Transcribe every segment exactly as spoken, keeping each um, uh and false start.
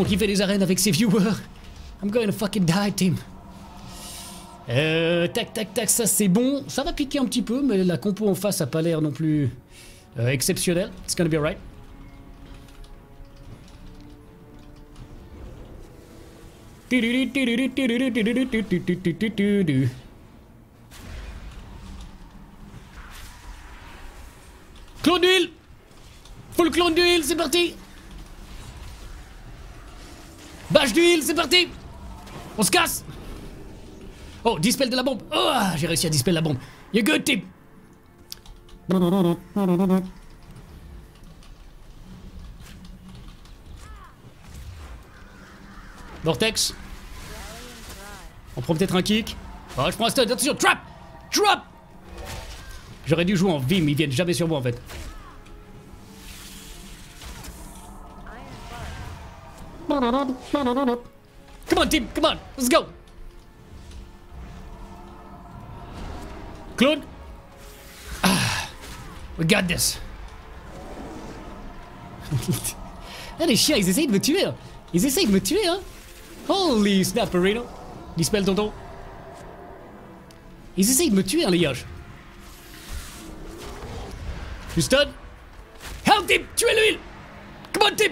qu'il fait des arènes avec ses viewers. I'm going to fucking die, team. Euh, tac, tac, tac, ça c'est bon. Ça va piquer un petit peu, mais la compo en face a pas l'air non plus euh, exceptionnelle. It's gonna be alright. Clone d'huile. Full clone d'huile, c'est parti. Bâche d'huile, c'est parti. On se casse. Oh, dispel de la bombe. Oh, j'ai réussi à dispel la bombe. You're good, team. Vortex. On prend peut-être un kick. Oh, je prends un stun. Attention, trap. Trap. J'aurais dû jouer en Vim, ils viennent jamais sur moi en fait. Come on, team, come on, let's go. Claude. Ah, we got this. Ah, les chiens, ils essayent de me tuer. Hein. Ils essayent de me tuer, hein. Holy snapperino. Dispel tonton. Ils essayent de me tuer, hein, les yages. You stun. Help, team, tuez l'huile. Come on, team.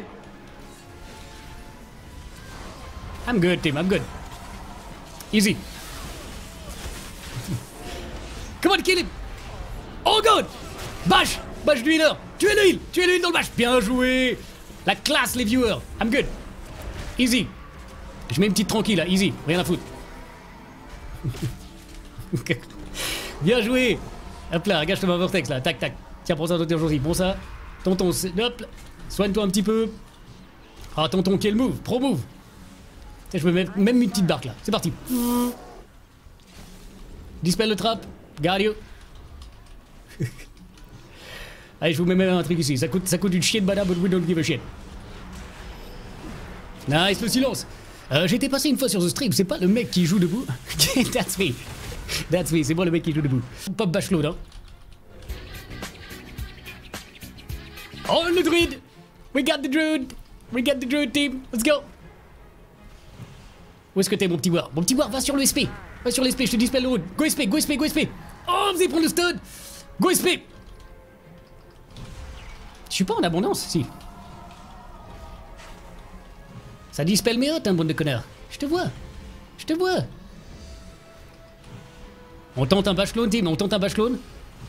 I'm good, team, I'm good. Easy. Come on, kill him. Oh, good. Bâche. Bâche du healer. Tuez l'huile. Tuez l'huile dans le bâche. Bien joué. La classe, les viewers. I'm good. Easy. Je mets une petite tranquille, là. Easy. Rien à foutre. Bien joué. Hop là, regarde, je te mets un vortex, là. Tac, tac. Tiens, prends ça, tonton aujourd'hui. Bon, ça. Tonton, hop là. Soigne-toi un petit peu. Ah, tonton, quel move. Pro move. Tiens, je me mets même une petite barque, là. C'est parti. Dispel le trap. Got you. Allez, je vous mets même un truc ici. Ça coûte, ça coûte une chier de bada, but we don't give a shit. Nice, le silence. Euh, J'ai été passé une fois sur ce stream. C'est pas le mec qui joue debout. That's me. That's me. C'est moi le mec qui joue debout. Pop bash load, hein. Oh, le druide. We got the druid. We got the druid, team. Let's go. Où est-ce que t'es, mon petit war? Mon petit war, va sur le S P. Va sur l'S P, je te dispel le road. Go S P, go S P, go S P. Oh, vous allez prendre le stun. Go S P. Je suis pas en abondance, si. Ça dispel mes hôtes, hein, bande de connards. Je te vois. Je te vois. On tente un bash clone, team. On tente un bash clone.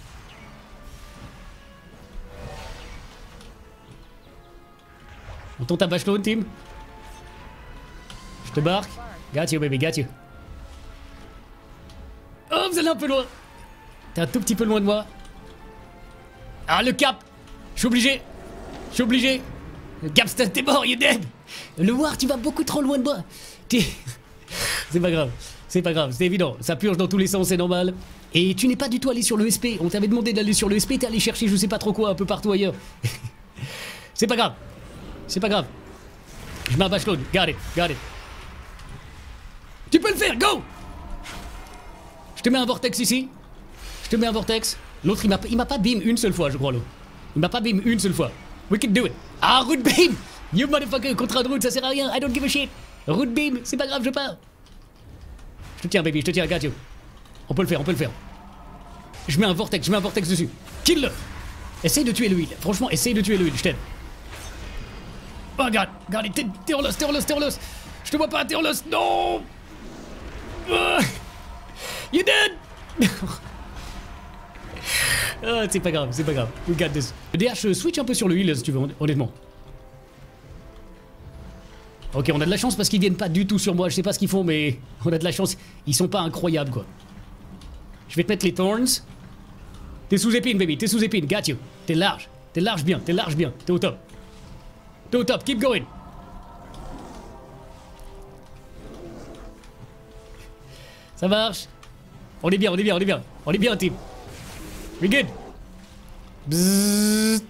On tente un bash clone, team. Je te barque. Got you, baby, got you. Oh, vous allez un peu loin. T'es un tout petit peu loin de moi. Ah, le cap. Je suis obligé. Je suis obligé. Le cap, t'es mort, you're dead. Le war, tu vas beaucoup trop loin de moi. C'est pas grave. C'est pas grave, c'est évident. Ça purge dans tous les sens, c'est normal. Et tu n'es pas du tout allé sur le S P. On t'avait demandé d'aller sur le S P, t'es allé chercher je sais pas trop quoi un peu partout ailleurs. C'est pas grave. C'est pas grave. Je mets un bash clone. Got it, got it. Tu peux le faire, go. Je te mets un vortex ici. Je te mets un vortex. L'autre, il m'a il m'a pas beam une seule fois, je crois, l'autre. Il m'a pas beam une seule fois. We can do it. Ah, root beam. You motherfucker, contre un root, ça sert à rien. I don't give a shit. Root beam, c'est pas grave, je pars. Je te tiens, baby, je te tiens, got you. On peut le faire, on peut le faire. Je mets un vortex, je mets un vortex dessus. Kill-le. Essaye de tuer l'huile. Franchement, essaye de tuer l'huile, je t'aide. Oh, God, God, t'es en loss, t'es en loss, t'es en loss. Je te vois pas, t'es en loss. Non. Uh, you dead. Ah, c'est pas grave, c'est pas grave. We got this. Le D H switch un peu sur le heal si tu veux, honnêtement. Ok, on a de la chance parce qu'ils viennent pas du tout sur moi. Je sais pas ce qu'ils font, mais on a de la chance. Ils sont pas incroyables, quoi. Je vais te mettre les thorns. T'es sous épine, baby. T'es sous épine. Got you. T'es large. T'es large bien. T'es large bien. T'es au top. T'es au top. Keep going. Ça marche. On est bien, on est bien, on est bien. On est bien, team. We good. Bzzz.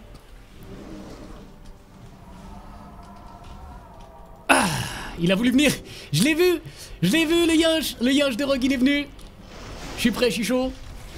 Ah, il a voulu venir. Je l'ai vu. Je l'ai vu, le yinche. Le yinche de Rogue, il est venu. Je suis prêt, je suis chaud.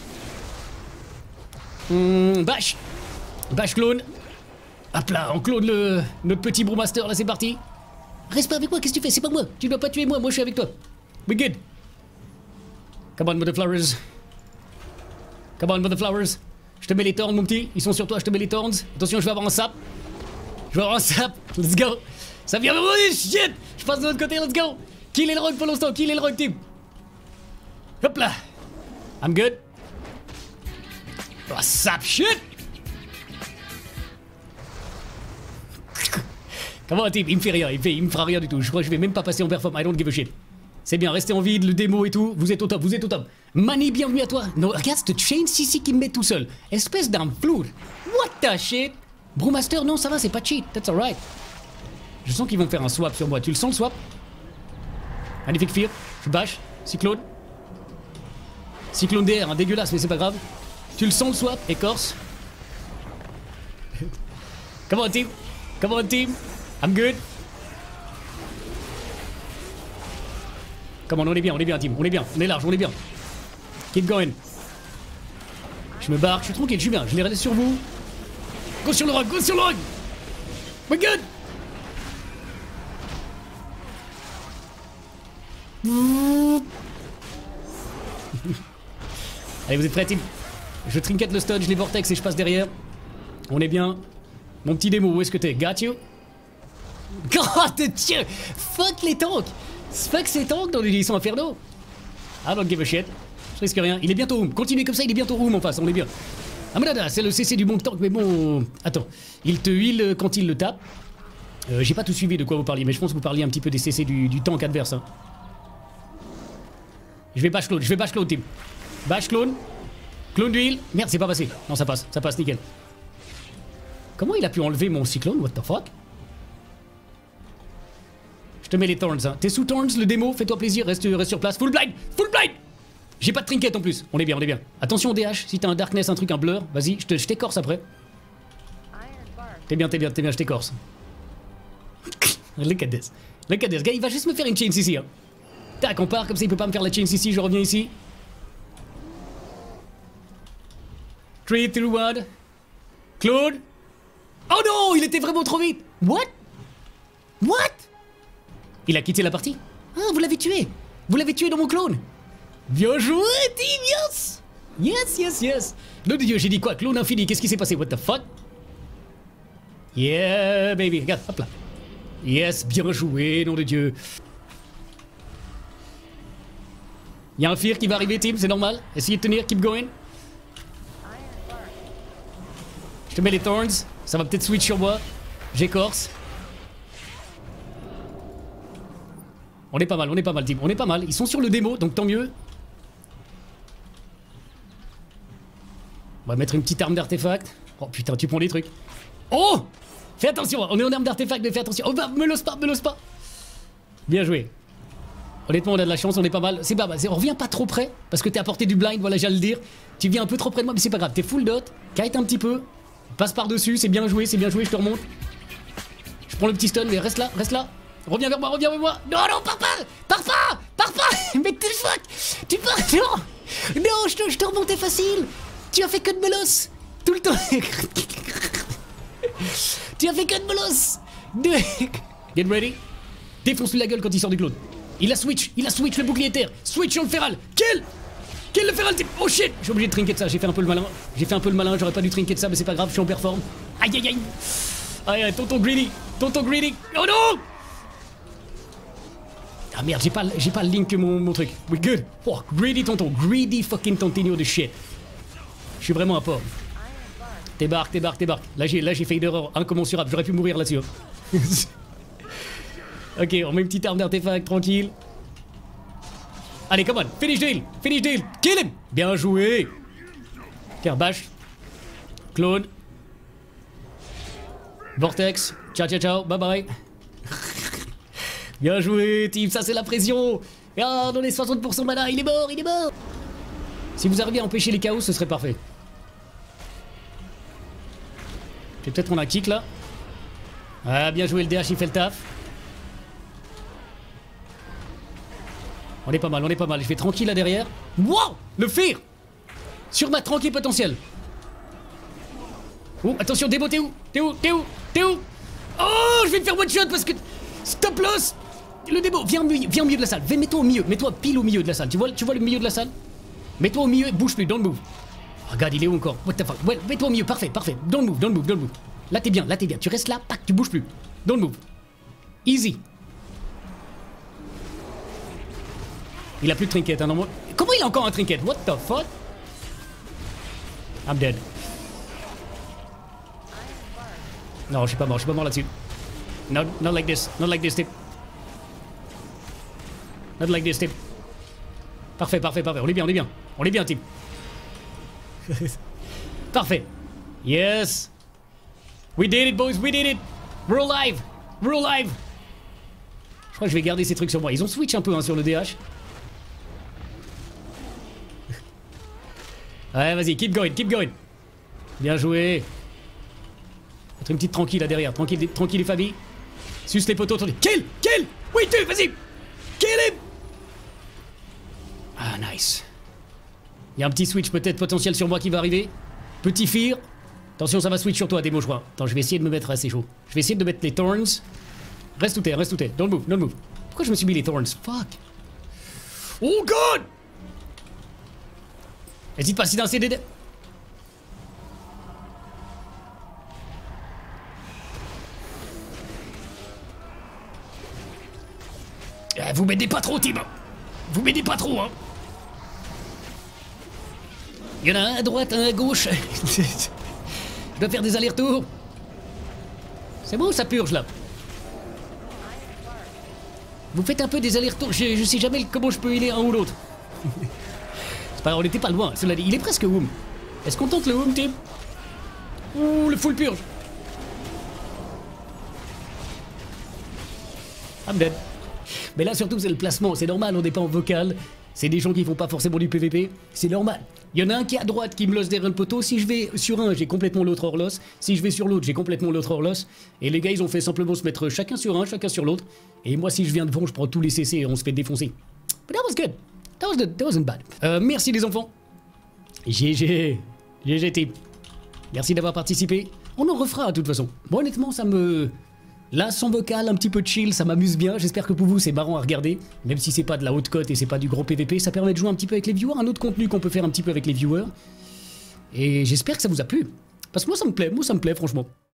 Mmh, bash. Bash clone. Hop là, on clone le, notre petit brewmaster, là c'est parti. Reste pas avec moi, qu'est-ce que tu fais? C'est pas moi. Tu dois pas tuer moi, moi je suis avec toi. We good. Come on, mother flowers. Come on, mother flowers. Je te mets les thorns, mon petit. Ils sont sur toi, je te mets les thorns. Attention, je vais avoir un sap. Je vais avoir un sap. Let's go. Ça vient de mourir, shit. Je passe de l'autre côté, let's go. Kill le rogue pour l'instant, kill le rogue, team. Hop là. I'm good. Oh, sap, shit. Comment, team? Il me fait rien, il me, fait, il me fera rien du tout. Je crois que je vais même pas passer en perform. I don't give a shit. C'est bien, restez en vide, le démo et tout. Vous êtes au top, vous êtes au top. Mani, bienvenue à toi. Non, regarde cette chain C C qui me met tout seul. Espèce d'un flou. What the shit? Brewmaster, non, ça va, c'est pas cheat. That's alright. Je sens qu'ils vont faire un swap sur moi. Tu le sens le swap? Magnifique fear. Je bâche. Cyclone. Cyclone D R, hein, dégueulasse, mais c'est pas grave. Tu le sens le swap? Écorce. Come on, team. Come on, team. I'm good. Come on, on est bien, on est bien, team. On est bien, on est large, on est bien. Keep going. Je me barre, je suis tranquille, je suis bien. Je les laisse sur vous. Go sur le rock, go sur le rock. We're good. Allez, vous êtes prêts, team? Je trinket le stun, je les vortex et je passe derrière. On est bien. Mon petit démo, où est-ce que t'es? Got you? God, Dieu! Fuck les tanks! Fuck ces tanks dans les ils sont infernaux! I don't give a shit. Je risque rien. Il est bientôt room. Continuez comme ça, il est bientôt room en face, on est bien. Amadada, c'est le C C du bon tank, mais bon... Attends. Il te heal quand il le tape. Euh, J'ai pas tout suivi de quoi vous parliez, mais je pense que vous parliez un petit peu des C C du, du tank adverse. Hein. Je vais bash clone, je vais bash clone, team. Bash clone. Clone du heal. Merde, c'est pas passé. Non, ça passe, ça passe, nickel. Comment il a pu enlever mon cyclone? What the fuck? Je te mets les thorns, hein. T'es sous thorns, le démo, fais-toi plaisir, reste, reste sur place. Full blind! Full blind! J'ai pas de trinket en plus. On est bien, on est bien. Attention D H, si t'as un darkness, un truc, un blur, vas-y, je t'écorce après. T'es bien, t'es bien, t'es bien, je t'écorce. Look at this. Look at this. Gars, il va juste me faire une chain C C, hein. Tac, on part, comme ça il peut pas me faire la chain C C, je reviens ici. three, two, one. Claude. Oh non, il était vraiment trop vite. What? What? Il a quitté la partie. Ah, vous l'avez tué. Vous l'avez tué dans mon clone. Bien joué, team, yes. Yes, yes, yes. Nom de Dieu, j'ai dit quoi? Clone infini, qu'est-ce qui s'est passé? What the fuck? Yeah, baby, regarde, hop là. Yes, bien joué, nom de Dieu. Il y a un fear qui va arriver, team, c'est normal. Essayez de tenir, keep going. Je te mets les thorns. Ça va peut-être switch sur moi. J'écorce. On est pas mal, on est pas mal, team. On est pas mal. Ils sont sur le démo, donc tant mieux. On va mettre une petite arme d'artefact. Oh putain, tu prends les trucs. Oh! Fais attention, on est en arme d'artefact, mais fais attention. Oh bah, me lose pas, me lose pas. Bien joué. Honnêtement, on a de la chance, on est pas mal. C'est pas mal. On revient pas trop près, parce que t'es à portée du blind, voilà, j'allais le dire. Tu viens un peu trop près de moi, mais c'est pas grave. T'es full dot, kite un petit peu. Passe par-dessus, c'est bien joué, c'est bien joué, je te remonte. Je prends le petit stun, mais reste là, reste là. Reviens vers moi, reviens vers moi. Non, non, pars pas! Pars pas! Pars pas! Mais t'es fuck! Tu pars! Non! Non, je te, je te remontais facile! Tu as fait que de melos! Tout le temps! Tu as fait que de melos! Get ready! Défonce-lui la gueule quand il sort du clone. Il a switch, il a switch le bouclier terre. Switch sur le feral. Kill! Kill le feral! Oh shit! J'ai obligé de trinket ça, j'ai fait un peu le malin. J'ai fait un peu le malin, j'aurais pas dû trinket ça, mais c'est pas grave, je suis en perform. Aïe aïe aïe! Aïe aïe, tonton greedy! Tonton greedy! Oh non! Ah merde, j'ai pas, j'ai pas le link mon, mon truc. We good. Oh, greedy tonton. Greedy fucking tontino de shit. Je suis vraiment un porc. T'ébarques, t'ébarques, t'ébarques. Là j'ai, là j'ai fait une erreur incommensurable. J'aurais pu mourir là-dessus. Ok, on met une petite arme d'artefact, tranquille. Allez, come on. Finish deal. Finish deal. Kill him. Bien joué. Kerbash. Clone. Vortex. Ciao, ciao, ciao. Bye bye. Bien joué, team, ça c'est la pression. Ah, dans les soixante pour cent mana, il est mort, il est mort. Si vous arrivez à empêcher les chaos, ce serait parfait. Je vais peut-être prendre un kick là. Ah, bien joué, le D H, il fait le taf. On est pas mal, on est pas mal. Je vais tranquille là derrière. Wow, le fear. Sur ma tranquille potentielle. Oh, attention, Débo, t'es où? T'es où? T'es où? T'es où? Oh, je vais me faire one shot parce que... Stop loss. Le démo, viens, au milieu- viens au milieu de la salle. Viens, mets-toi au milieu. Mets-toi pile au milieu de la salle. Tu vois, tu vois le milieu de la salle? Mets-toi au milieu, bouge plus, don't move. Regarde, il est où encore? What the fuck? Ouais, mets-toi au milieu, parfait, parfait. Don't move, don't move, don't move. Là, t'es bien, là, t'es bien. Tu restes là, pack, tu bouges plus. Don't move. Easy. Il a plus de trinket, hein, non, moi. Comment il a encore un trinket? What the fuck? I'm dead. Non, je suis pas mort, je suis pas mort là-dessus. No, not like this, not like this, tip. Not like this, tip. Parfait, parfait, parfait. On est bien, on est bien. On est bien, type. Parfait. Yes. We did it, boys, we did it. We're alive. We're alive. Je crois que je vais garder ces trucs sur moi. Ils ont switch un peu hein, sur le D H. Ouais, vas-y, keep going, keep going. Bien joué. Être une petite tranquille là derrière. Tranquille, tranquille les familles. Suce les poteaux. Kill, kill. Oui, tu, vas-y. Kill him. Ah, nice. Il y a un petit switch peut-être potentiel sur moi qui va arriver. Petit fear. Attention, ça va switch sur toi, démo, je crois. Attends, je vais essayer de me mettre assez chaud. Je vais essayer de mettre les thorns. Reste tout terre, reste tout terre. Don't move, don't move. Pourquoi je me suis mis les thorns? Fuck. Oh god. Hésite pas, si dans C D D. Eh, vous m'aidez pas trop, team. Vous m'aidez pas trop, hein. Il y en a un à droite, un à gauche. Je dois faire des allers-retours. C'est bon ou ça purge là? Vous faites un peu des allers-retours. Je, je sais jamais comment je peux healer un ou l'autre. C'est pas grave, on était pas loin. Cela dit, il est presque home. Est-ce qu'on tente le home, team? Ouh, le full purge. I'm dead. Mais là surtout c'est le placement, c'est normal, on n'est pas en vocal. C'est des gens qui font pas forcément du P V P, c'est normal. Il y en a un qui est à droite qui me losse derrière le poteau. Si je vais sur un, j'ai complètement l'autre hors loss. Si je vais sur l'autre, j'ai complètement l'autre hors loss. Et les gars, ils ont fait simplement se mettre chacun sur un, chacun sur l'autre. Et moi, si je viens devant, je prends tous les C C et on se fait défoncer. But that was good. That, was the, that wasn't bad. Euh, merci les enfants. G G. G G team. Merci d'avoir participé. On en refera de toute façon. Bon, honnêtement, ça me... Là, sans vocal, un petit peu de chill, ça m'amuse bien. J'espère que pour vous, c'est marrant à regarder. Même si c'est pas de la haute cote et c'est pas du gros P V P, ça permet de jouer un petit peu avec les viewers. Un autre contenu qu'on peut faire un petit peu avec les viewers. Et j'espère que ça vous a plu. Parce que moi, ça me plaît. Moi, ça me plaît, franchement.